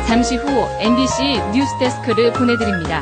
잠시 후 MBC 뉴스데스크를 보내드립니다.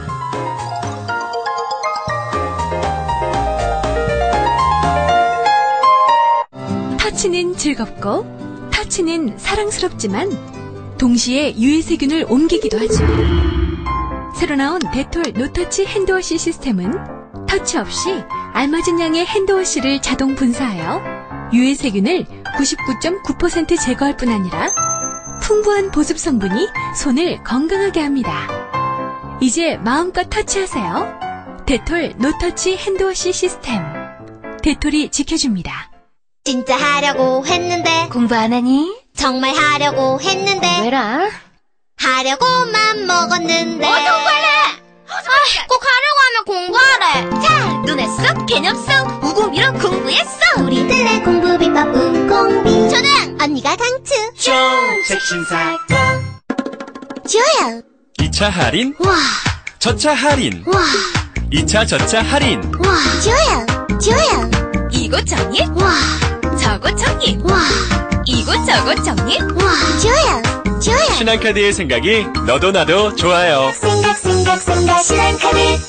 터치는 즐겁고 터치는 사랑스럽지만 동시에 유해 세균을 옮기기도 하죠. 새로 나온 데톨 노터치 핸드워시 시스템은 터치 없이 알맞은 양의 핸드워시를 자동 분사하여 유해 세균을 99.9% 제거할 뿐 아니라 풍부한 보습 성분이 손을 건강하게 합니다. 이제 마음껏 터치하세요. 데톨 노터치 핸드워시 시스템. 데톨이 지켜줍니다. 진짜 하려고 했는데 공부 안 하니? 정말 하려고 했는데 왜라? 하려고만 먹었는데 공부하래! 꼭 하려고 하면 공부하래. 자, 눈에 쏙 개념 쏙 우공비로 공부했어. 우리들의 공부 비법 우공비. 초등 언니가 강추. 좋은 신사고 좋아요. 2차 할인, 와, 저차 할인, 와, 2차 저차 할인. 와, 좋아요, 좋아요. 이곳 정리? 와, 저곳 정리? 와, 이곳 저곳 정리? 와, 좋아요, 좋아요. 신한카드의 생각이 너도 나도 좋아요. 생각 신한카드.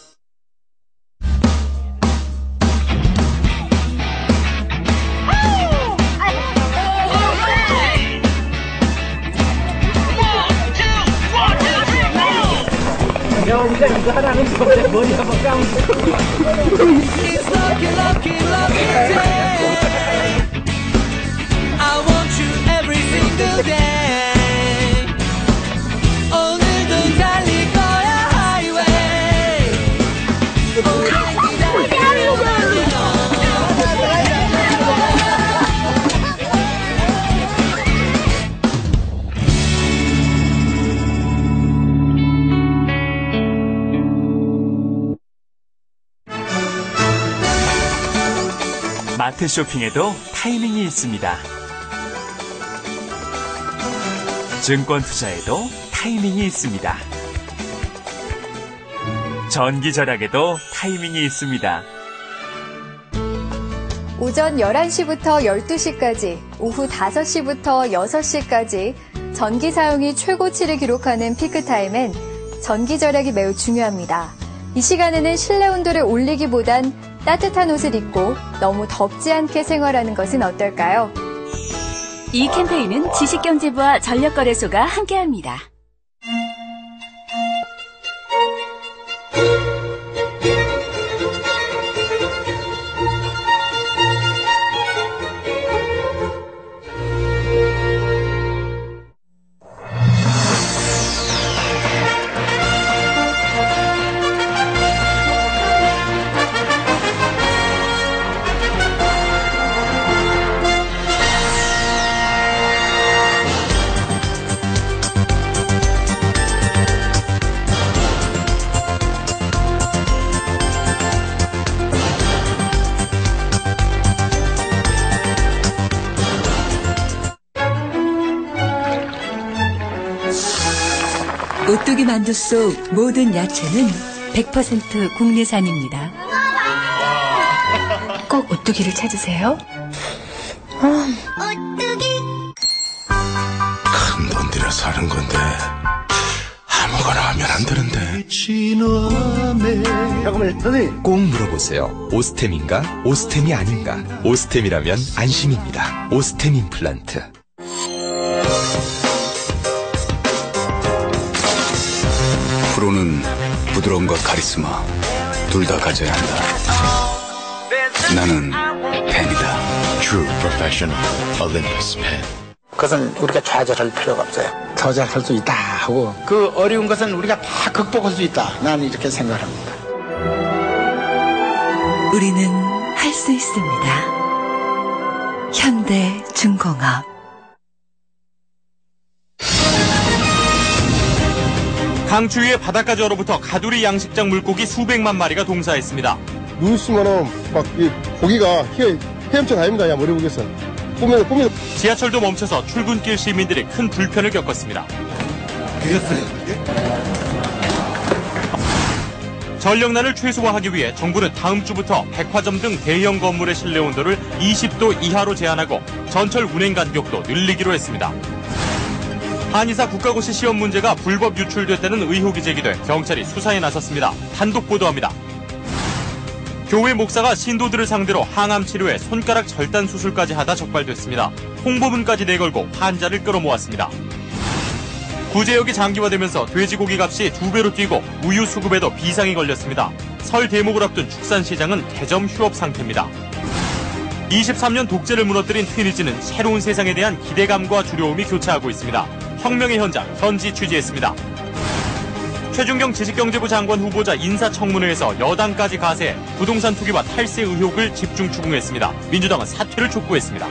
이거 하나는 머리 한번 감고. I want you every single day. 오늘도 달릴 거야 highway. 마트 쇼핑에도 타이밍이 있습니다. 증권 투자에도 타이밍이 있습니다. 전기 절약에도 타이밍이 있습니다. 오전 11시부터 12시까지, 오후 5시부터 6시까지 전기 사용이 최고치를 기록하는 피크타임엔 전기 절약이 매우 중요합니다. 이 시간에는 실내 온도를 올리기보단 따뜻한 옷을 입고 너무 덥지 않게 생활하는 것은 어떨까요? 이 캠페인은 지식경제부와 전력거래소가 함께합니다. 오뚜기 만두 속 모든 야채는 100% 국내산입니다. 꼭 오뚜기를 찾으세요. 오뚜기. 큰 돈 들여 사는 건데 아무거나 하면 안 되는데. 잠깐만요, 선생님. 꼭 물어보세요. 오스템인가? 오스템이 아닌가? 오스템이라면 안심입니다. 오스템 임플란트. 프로는 부드러움과 카리스마 둘 다 가져야 한다. 나는 펜이다. True Professional Olympus Pen. 그것은 우리가 좌절할 필요가 없어요. 더 잘할 수 있다 하고 그 어려운 것은 우리가 다 극복할 수 있다. 나는 이렇게 생각합니다. 우리는 할 수 있습니다. 현대중공업. 강추위에 바닷가 저로부터 가두리 양식장 물고기 수백만 마리가 동사했습니다. 눈 있으면은 막 이 고기가 헤엄쳐 다닙니다. 야 머리 보겠어. 보면 지하철도 멈춰서 출근길 시민들이 큰 불편을 겪었습니다. 전력난을 최소화하기 위해 정부는 다음 주부터 백화점 등 대형 건물의 실내 온도를 20도 이하로 제한하고 전철 운행 간격도 늘리기로 했습니다. 한의사 국가고시 시험 문제가 불법 유출됐다는 의혹이 제기돼 경찰이 수사에 나섰습니다. 단독 보도합니다. 교회 목사가 신도들을 상대로 항암 치료에 손가락 절단 수술까지 하다 적발됐습니다. 홍보문까지 내걸고 환자를 끌어모았습니다. 구제역이 장기화되면서 돼지고기 값이 2배로 뛰고 우유 수급에도 비상이 걸렸습니다. 설 대목을 앞둔 축산시장은 개점 휴업 상태입니다. 23년 독재를 무너뜨린 트위니지는 새로운 세상에 대한 기대감과 두려움이 교차하고 있습니다. 혁명의 현장, 현지 취재했습니다. 최준경 지식경제부 장관 후보자 인사청문회에서 여당까지 가세해 부동산 투기와 탈세 의혹을 집중 추궁했습니다. 민주당은 사퇴를 촉구했습니다.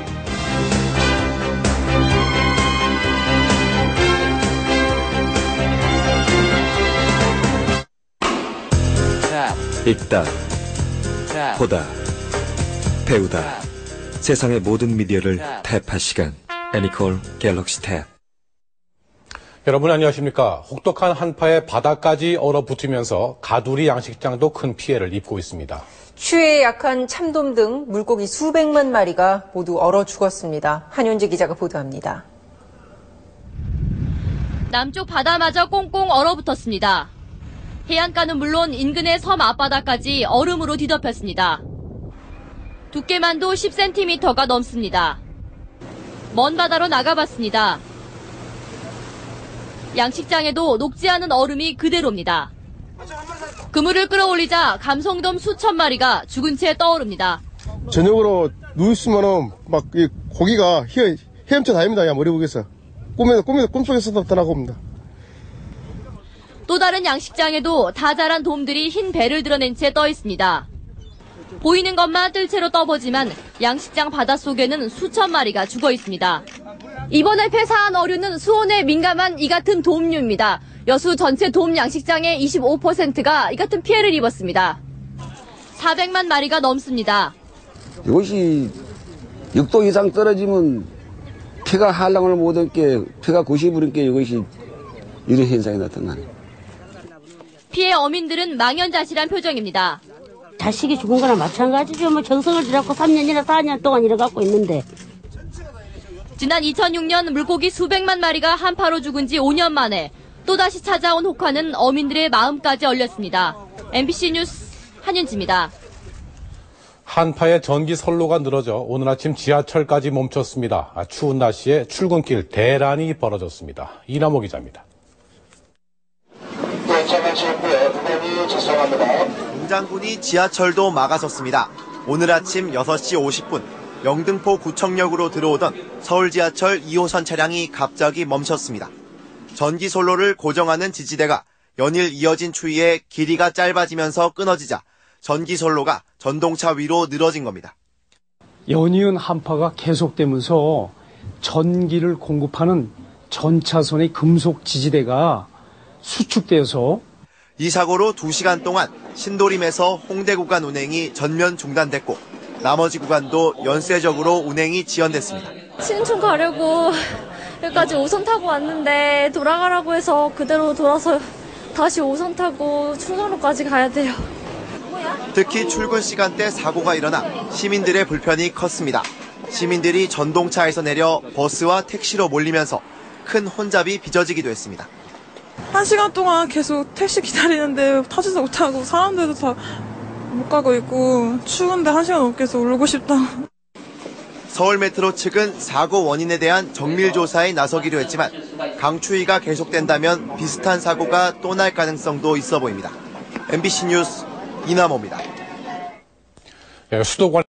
읽다, 보다, 배우다. 세상의 모든 미디어를 탭할 시간. 애니콜 갤럭시 탭. 여러분 안녕하십니까. 혹독한 한파에 바다까지 얼어붙으면서 가두리 양식장도 큰 피해를 입고 있습니다. 추위에 약한 참돔 등 물고기 수백만 마리가 모두 얼어 죽었습니다. 한윤지 기자가 보도합니다. 남쪽 바다마저 꽁꽁 얼어붙었습니다. 해안가는 물론 인근의 섬 앞바다까지 얼음으로 뒤덮였습니다. 두께만도 10cm가 넘습니다. 먼 바다로 나가봤습니다. 양식장에도 녹지 않은 얼음이 그대로입니다. 그물을 끌어올리자 감성돔 수천 마리가 죽은 채 떠오릅니다. 저녁으로 누우시면은 막 이 고기가 헤엄쳐 다닙니다. 야 머리 보겠어. 꿈속에서도 떠나봅니다. 또 다른 양식장에도 다 자란 돔들이 흰 배를 드러낸 채 떠 있습니다. 보이는 것만 뜰채로 떠보지만 양식장 바닷속에는 수천 마리가 죽어 있습니다. 이번에 폐사한 어류는 수온에 민감한 이 같은 돔류입니다. 여수 전체 돔 양식장의 25%가 이 같은 피해를 입었습니다. 400만 마리가 넘습니다. 이것이 6도 이상 떨어지면 폐가 한량을 못 얻게, 폐가 고시부른 게 이것이 이런 현상이 나타나네. 피해 어민들은 망연자실한 표정입니다. 자식이 죽은 거나 마찬가지죠. 뭐 정성을 들였고 3년이나 4년 동안 일해갖고 있는데. 지난 2006년 물고기 수백만 마리가 한파로 죽은 지 5년 만에 또다시 찾아온 혹화는 어민들의 마음까지 얼렸습니다. MBC 뉴스 한윤지입니다. 한파에 전기 선로가 늘어져 오늘 아침 지하철까지 멈췄습니다. 추운 날씨에 출근길 대란이 벌어졌습니다. 이남호 기자입니다. 공장군이 지하철도 막아섰습니다. 오늘 아침 6시 50분 영등포 구청역으로 들어오던 서울 지하철 2호선 차량이 갑자기 멈췄습니다. 전기 선로를 고정하는 지지대가 연일 이어진 추위에 길이가 짧아지면서 끊어지자 전기 선로가 전동차 위로 늘어진 겁니다. 연이은 한파가 계속되면서 전기를 공급하는 전차선의 금속 지지대가 수축되어서 이 사고로 2시간 동안 신도림에서 홍대 구간 운행이 전면 중단됐고 나머지 구간도 연쇄적으로 운행이 지연됐습니다. 신촌 가려고 여기까지 5선 타고 왔는데 돌아가라고 해서 그대로 돌아서 다시 5선 타고 충정로까지 가야 돼요. 특히 출근 시간대 사고가 일어나 시민들의 불편이 컸습니다. 시민들이 전동차에서 내려 버스와 택시로 몰리면서 큰 혼잡이 빚어지기도 했습니다. 1시간 동안 계속 택시 기다리는데 타지도 못하고 사람들도 다 못 가고 있고 추운데 1시간 넘게서 울고 싶다. 서울메트로 측은 사고 원인에 대한 정밀 조사에 나서기로 했지만 강추위가 계속된다면 비슷한 사고가 또 날 가능성도 있어 보입니다. MBC 뉴스 이남호입니다. 수도권